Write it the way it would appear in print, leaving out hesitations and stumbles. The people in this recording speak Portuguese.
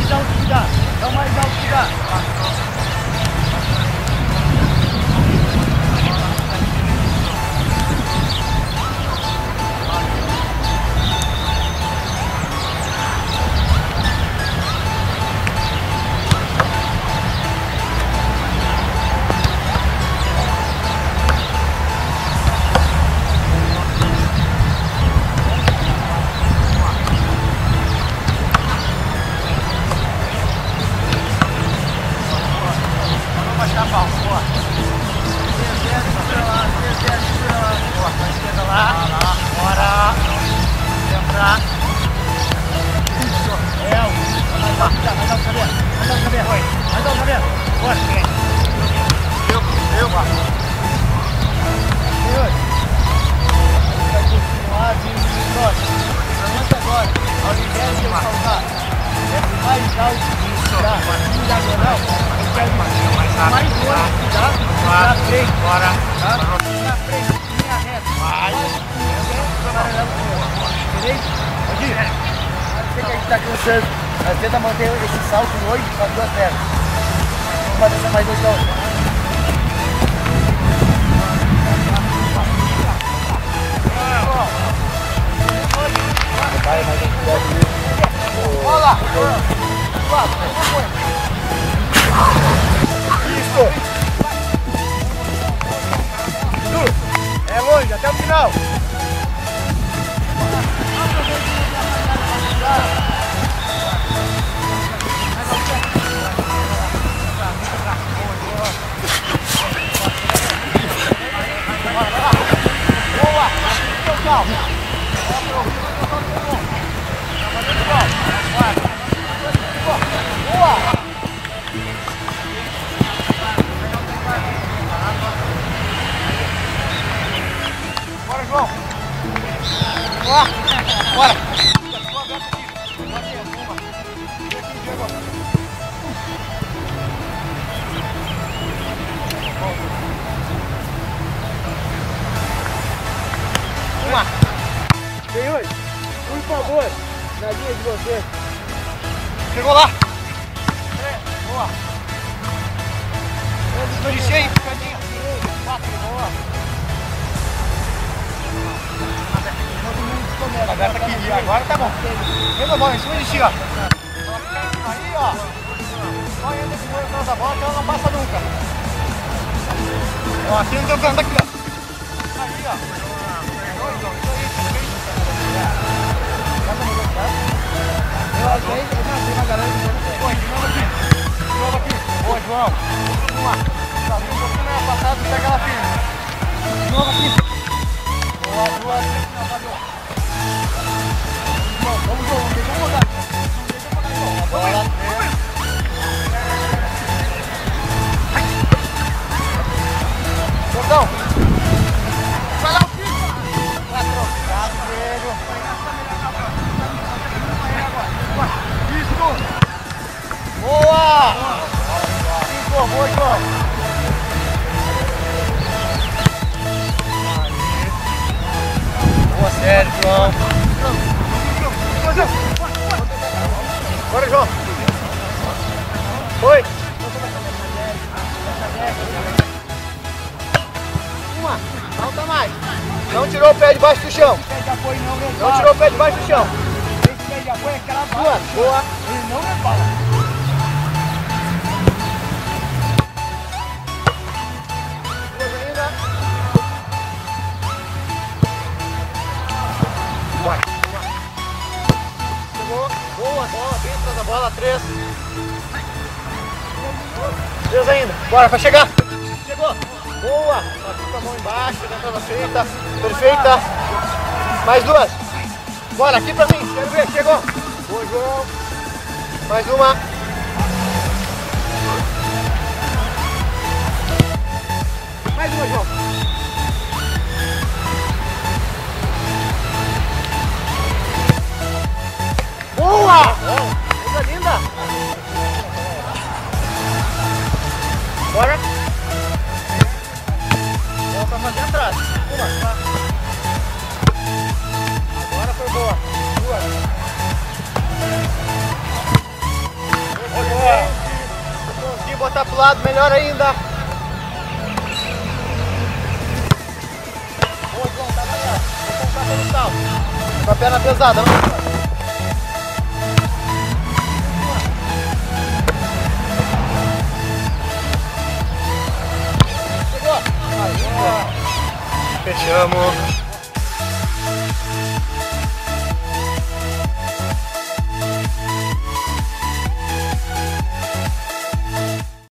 mais alto que dá. É o mais alto que dá. Nós tenta manter esse salto hoje com as duas pernas. Vamos fazer mais dois saltos. Vai, mais um. Olha lá! Isso! É longe, até o final! Bora, João! Bora! Bora! Uma! Senhores, por favor, na linha de você. Chegou lá! Boa! Polícia aí, picadinha! 4, boa! Aberta aqui, agora tá bom. Vem, bola em cima de ti, ó. Aí, ó. Só entra segura atrás da bola que ela não passa nunca. Ó, aqui não tem o canto aqui, ó. Aí, ó. Isso aí. Tem uma galera que não de novo aqui. De novo aqui. Boa, João. Vamos lá. Tá vindo um pouquinho mais passado, pega ela firme. De novo aqui. Boa, duas, três, vamos, João, deixa eu rodar. Bola, Jordão. Vai lá o filho. Vai trocado, velho. Isso. Boa. Informou, João. Boa, sério, João. Bora, João. Foi. Uma. Falta mais. Não tirou o pé debaixo do chão. Não tirou o pé debaixo do chão. Esse pé de apoio é aquela bala. Boa. Ele não é bala. Vai. Chegou. Boa, bola, bem atrás da bola, 3. 3 ainda. Bora, vai chegar. Chegou. Boa. Bateu com a mão embaixo, dentro da feita. Perfeita. Mais 2. Bora, aqui pra mim. Quero ver. Chegou. Boa, João. Mais uma. Mais uma, João. Boa! Coisa linda! Bora! Volta pra fazer atrás. Uma. Agora foi boa. 2. botar pro lado, melhor ainda. Boa, João, tá melhor. Vou colocar pelo salto. Com a perna pesada, não? Chegou. Fechamos.